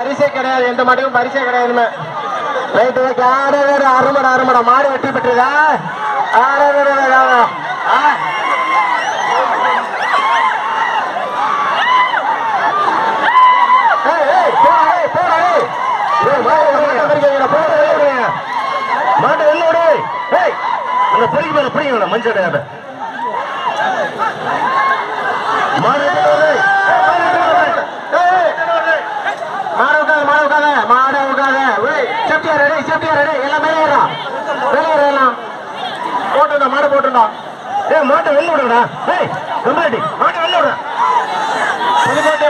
பரிசே கிடையாது, எந்த மாட்டுக்கும் பரிசே கிடையாதுமே. ரைட்டு அருமடா மாடு வெட்டி பெற்றதா மாட்டை வெளில விடு. அந்த பொறிக்கு மேல பிடிங்க மஞ்சள் மாடு மாடு போட்டுடா. மாட்டை வெளில விடுடா. மாட்டை வெளில விடுறா.